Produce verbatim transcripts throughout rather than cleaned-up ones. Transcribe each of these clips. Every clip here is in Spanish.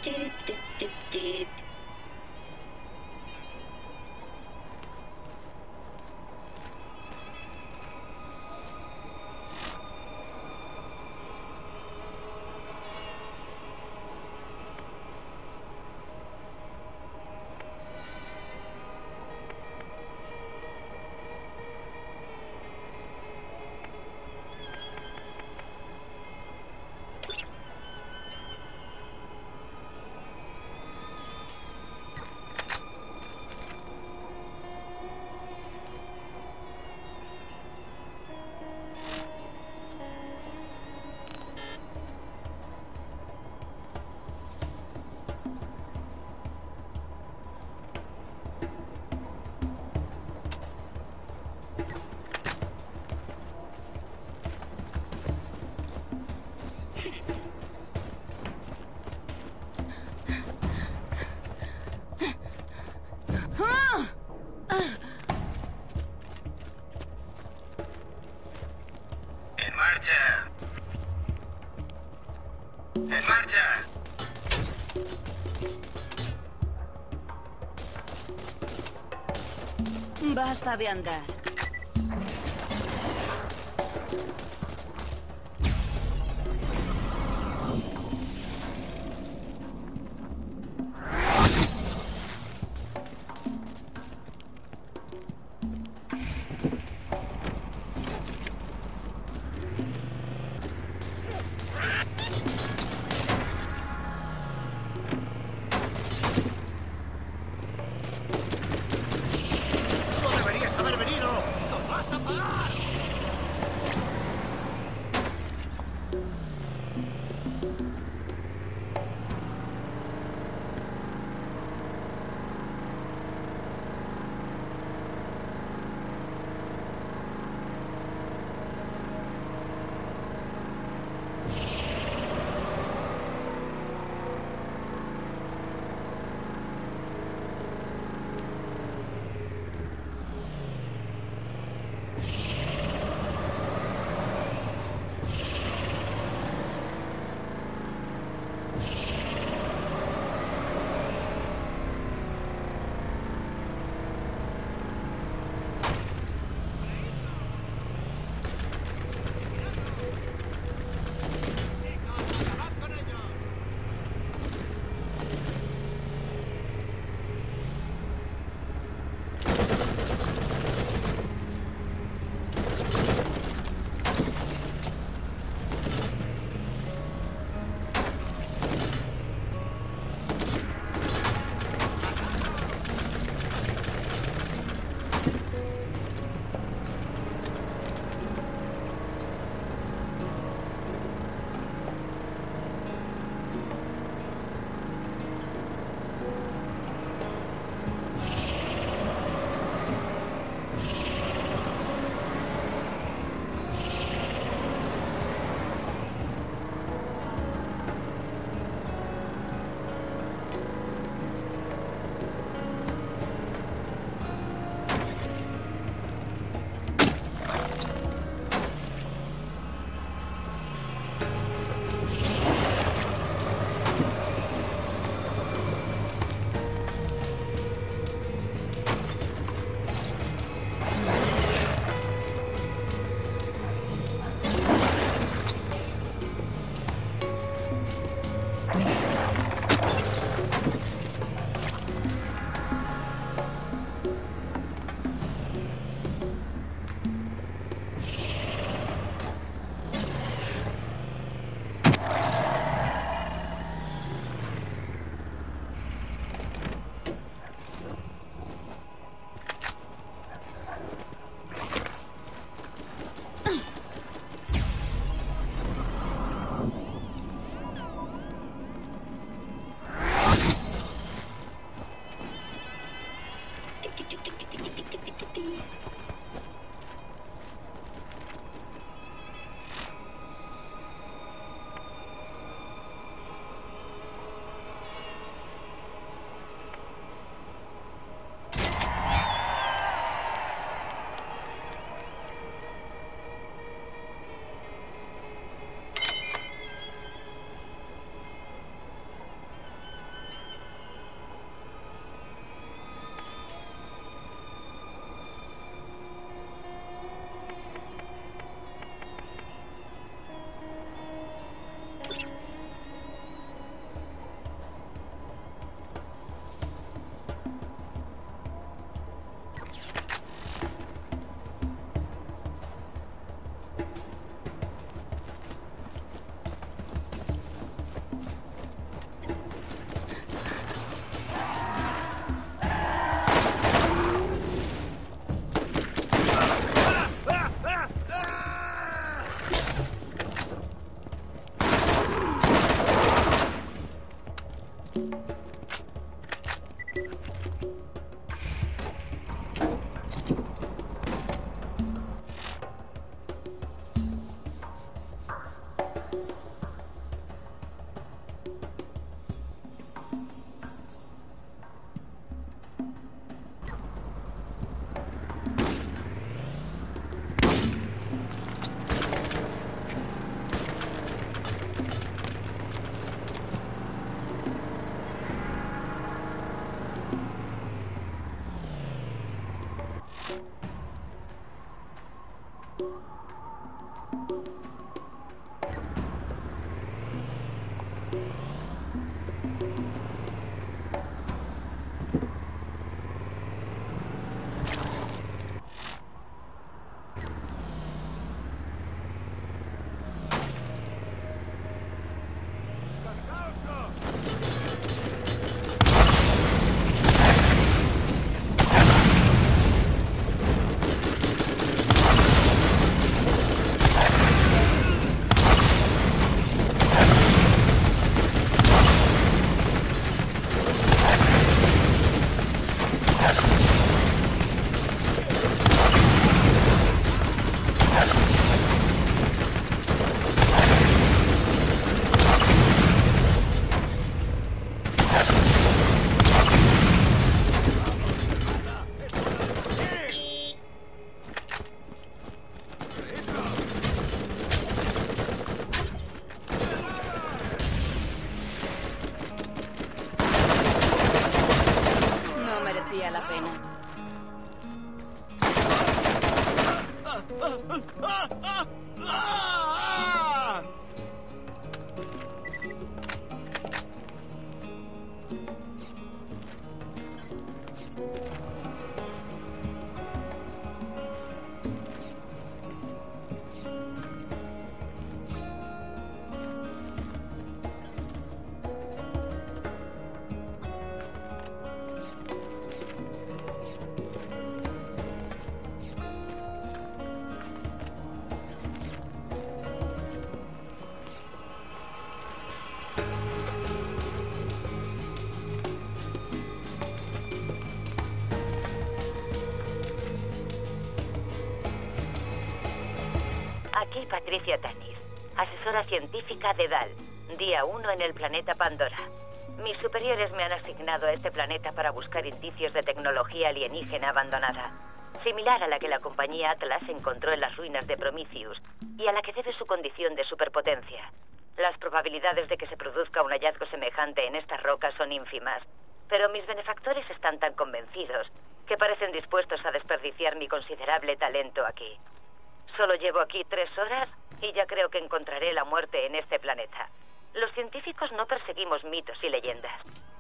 Tip, tip, tip, tip. ¡En marcha! ¡En marcha! Basta de andar. ¡No deberías haber venido! Merecía la pena. Aquí Patricia Tanis, asesora científica de D A L, día uno en el planeta Pandora. Mis superiores me han asignado a este planeta para buscar indicios de tecnología alienígena abandonada, similar a la que la compañía Atlas encontró en las ruinas de Prometheus y a la que debe su condición de superpotencia. Las probabilidades de que se produzca un hallazgo semejante en estas rocas son ínfimas, pero mis benefactores están tan convencidos que parecen dispuestos a desperdiciar mi considerable talento aquí. Solo llevo aquí tres horas y ya creo que encontraré la muerte en este planeta. Los científicos no perseguimos mitos y leyendas.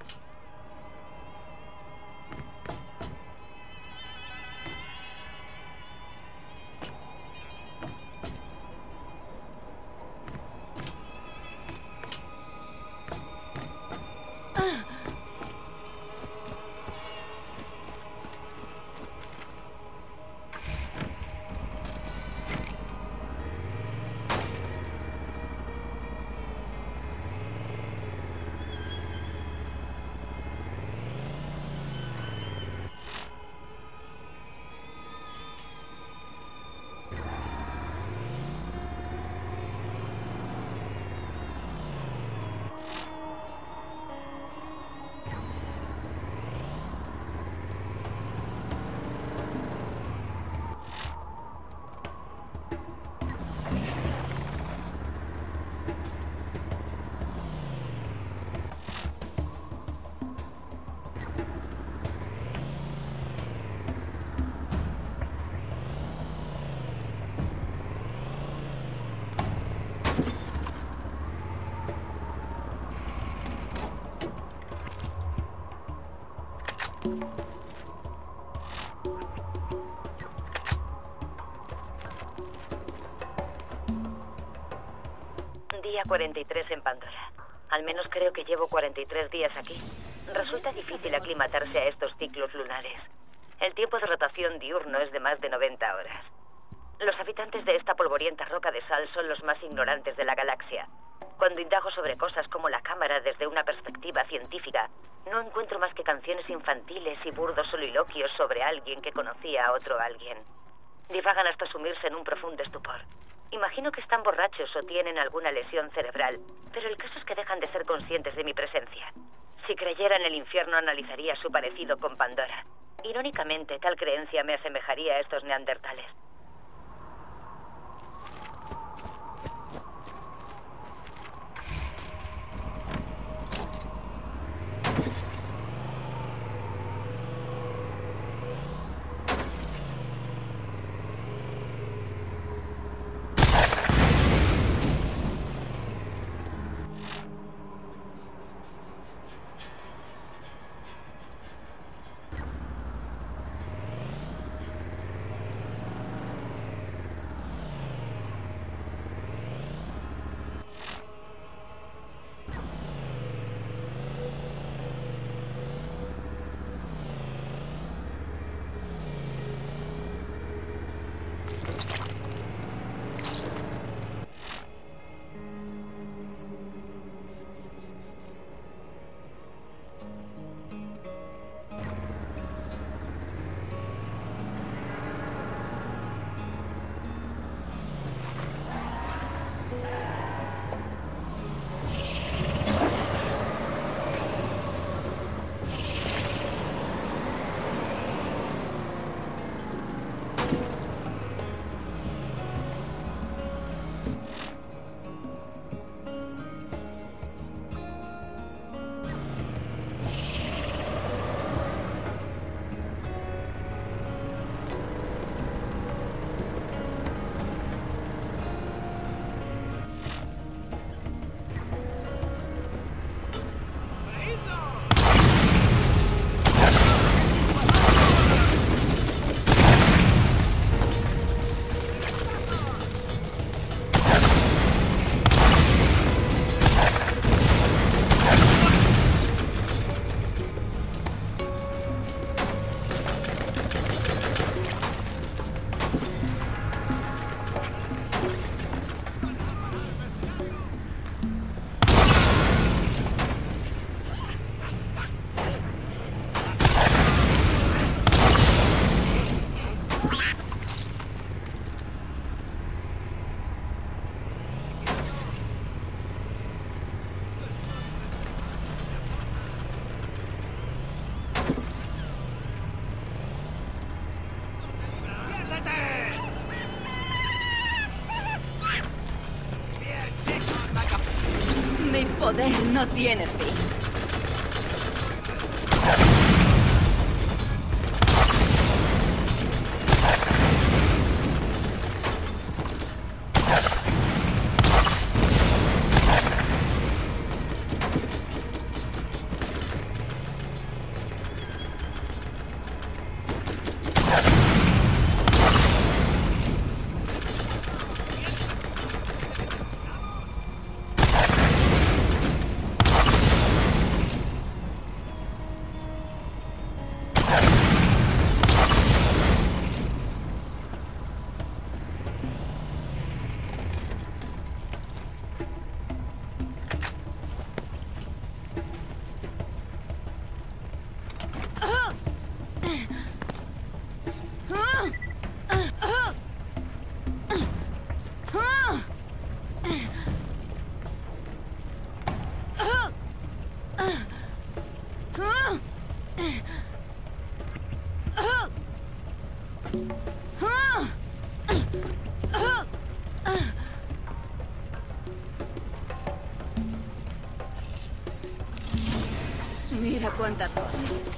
Día cuarenta y tres en Pandora. Al menos creo que llevo cuarenta y tres días aquí. Resulta difícil aclimatarse a estos ciclos lunares. El tiempo de rotación diurno es de más de noventa horas. Los habitantes de esta polvorienta roca de sal son los más ignorantes de la galaxia. Cuando indago sobre cosas como la cámara desde una perspectiva científica, no encuentro más que canciones infantiles y burdos soliloquios sobre alguien que conocía a otro alguien. Divagan hasta sumirse en un profundo estupor. Imagino que están borrachos o tienen alguna lesión cerebral, pero el caso es que dejan de ser conscientes de mi presencia. Si creyera en el infierno, analizaría su parecido con Pandora. Irónicamente, tal creencia me asemejaría a estos neandertales. Mi poder no tiene fin. Mira cuántas cosas.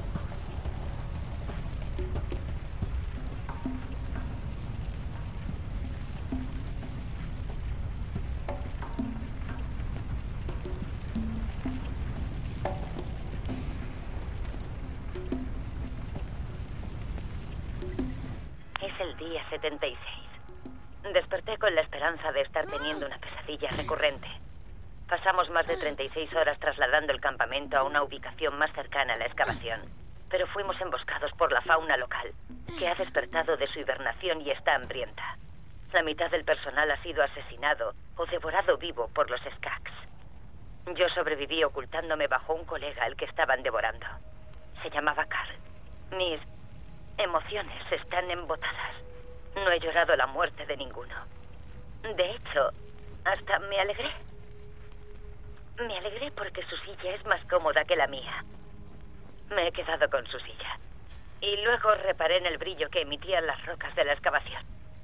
Es el día setenta y seis. Desperté con la esperanza de estar teniendo una pesadilla recurrente. Pasamos más de treinta y seis horas trasladando el campamento a una ubicación más cercana a la excavación. Pero fuimos emboscados por la fauna local, que ha despertado de su hibernación y está hambrienta. La mitad del personal ha sido asesinado o devorado vivo por los Skax. Yo sobreviví ocultándome bajo un colega al que estaban devorando. Se llamaba Carl. Mis emociones están embotadas. No he llorado la muerte de ninguno. De hecho, hasta me alegré. Me alegré porque su silla es más cómoda que la mía. Me he quedado con su silla. Y luego reparé en el brillo que emitían las rocas de la excavación.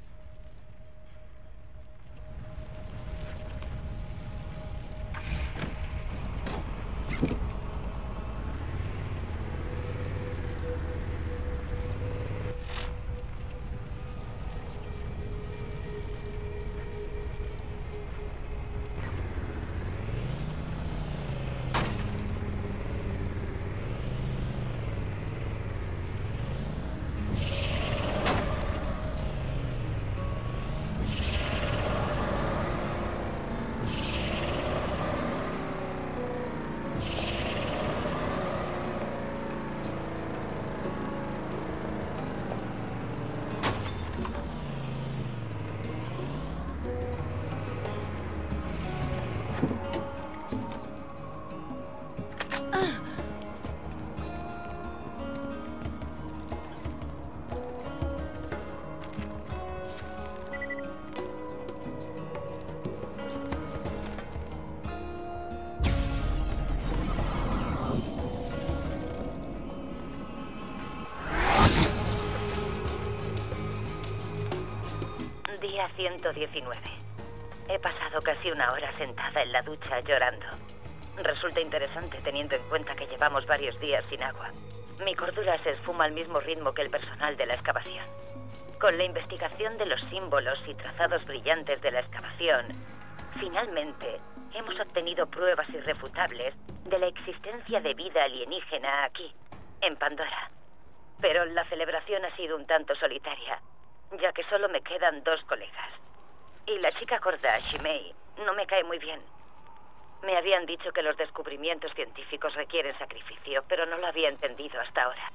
Día ciento diecinueve. He pasado casi una hora sentada en la ducha llorando. Resulta interesante teniendo en cuenta que llevamos varios días sin agua. Mi cordura se esfuma al mismo ritmo que el personal de la excavación. Con la investigación de los símbolos y trazados brillantes de la excavación, finalmente hemos obtenido pruebas irrefutables de la existencia de vida alienígena aquí, en Pandora. Pero la celebración ha sido un tanto solitaria, ya que solo me quedan dos colegas. Y la chica gorda, Shimei, no me cae muy bien. Me habían dicho que los descubrimientos científicos requieren sacrificio, pero no lo había entendido hasta ahora.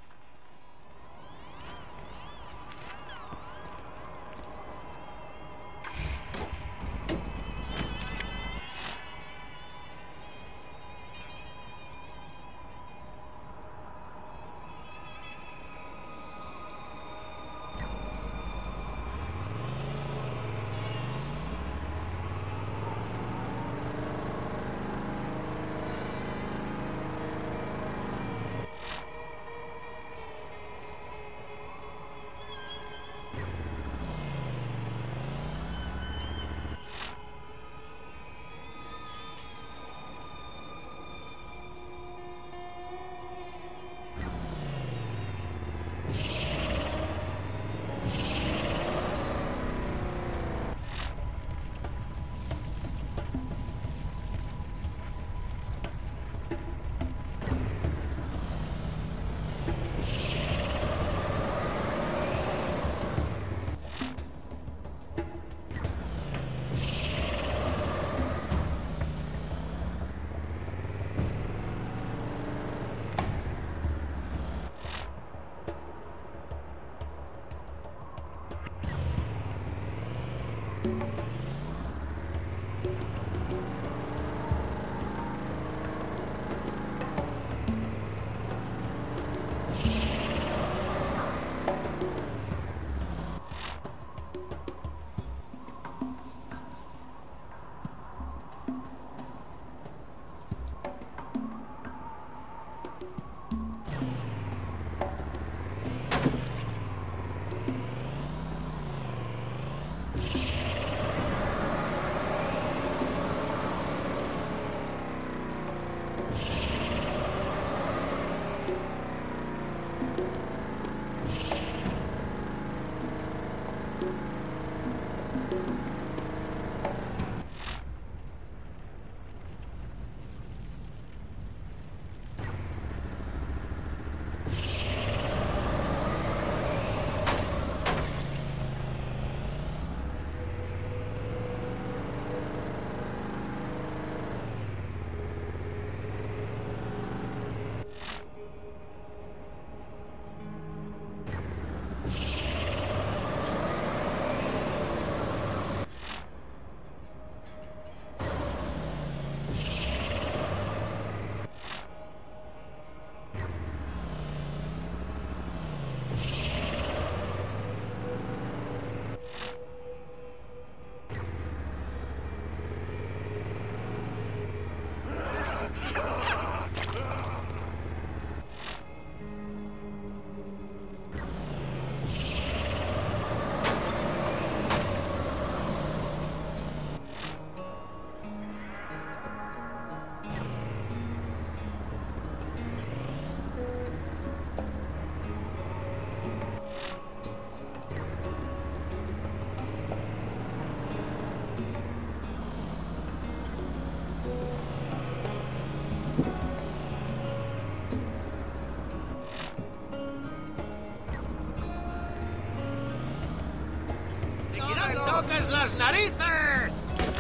las narices!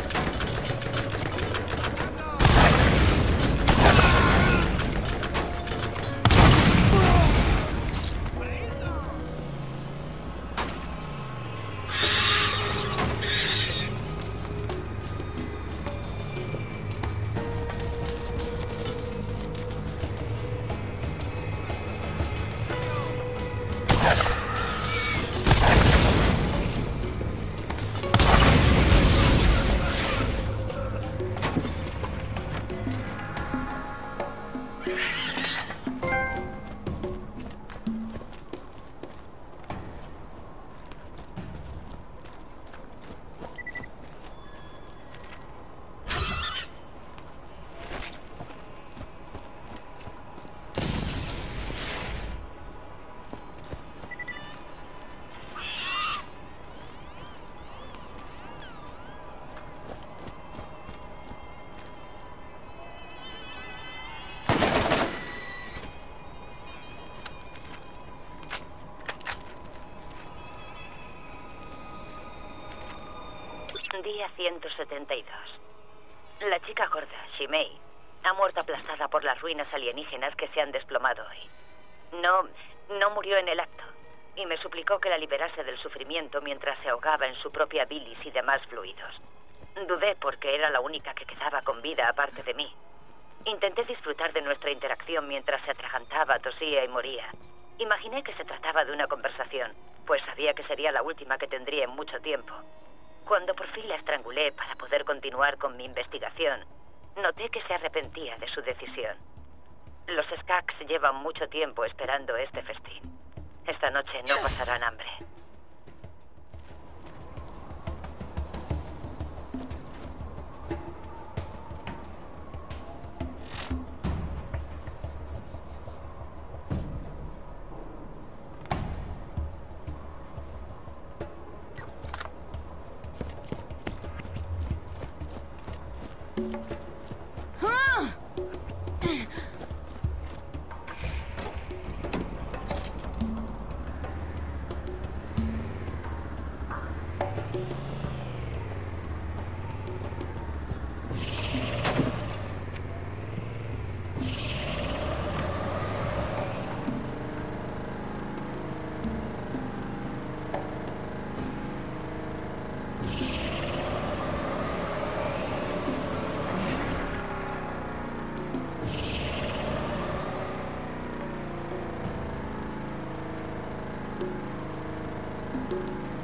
Día ciento setenta y dos. La chica gorda, Shimei, ha muerto aplastada por las ruinas alienígenas que se han desplomado hoy. No, no murió en el acto, y me suplicó que la liberase del sufrimiento mientras se ahogaba en su propia bilis y demás fluidos. Dudé porque era la única que quedaba con vida aparte de mí. Intenté disfrutar de nuestra interacción mientras se atragantaba, tosía y moría. Imaginé que se trataba de una conversación, pues sabía que sería la última que tendría en mucho tiempo. Cuando por fin la estrangulé para poder continuar con mi investigación, noté que se arrepentía de su decisión. Los Skaks llevan mucho tiempo esperando este festín. Esta noche no pasarán hambre. Thank you.